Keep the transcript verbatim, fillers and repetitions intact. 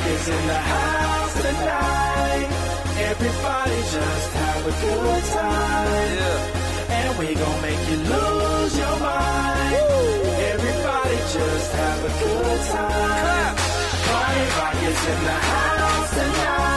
Rockets in the house tonight. Everybody just have a good time. Yeah. And we gon' make you lose your mind. Woo. Everybody just have a good time. Clap. Party Rockets in the house tonight.